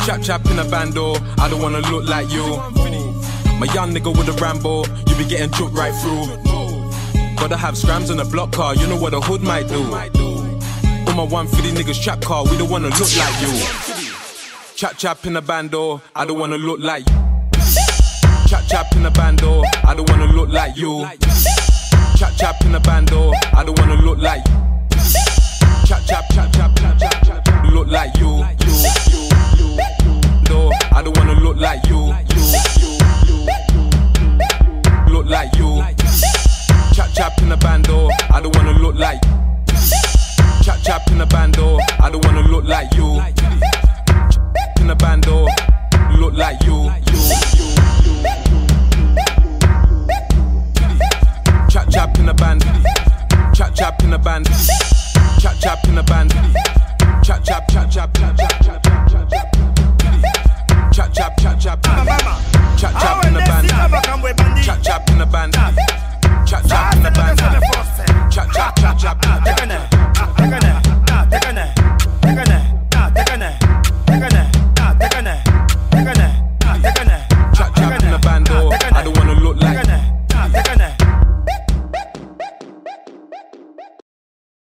Chap chap in a bando, I don't wanna look like you. My young nigga with a Rambo, you be getting choked right through. Gotta have scrams on a block car, you know what a hood might do. All my 150 niggas trap car, we don't wanna look like you. Chap chap in a bando, I don't wanna look like you. Chap chap in a bando, I don't wanna look like you. Chap chap in a bando, I don't wanna look like you. Chap chap chap chap chap chap chap, look like you. No, I don't wanna look like you. Look like you. Chap chap in a bando, I don't wanna look like you. Chap chap in a bando, I don't wanna look like you. In a bando, look like you. Chap chap in a band, chap chap in a band, chap chap in a band, chap chap chap chap chap chap chap chap chap chap chap chap chap chap chap in a band, chap chap in a band, chap chap in a band, chap chap chap chap.